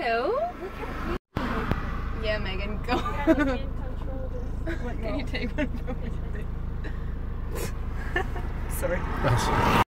Hello. Yeah, Megan, go. Can you take one from me? Sorry.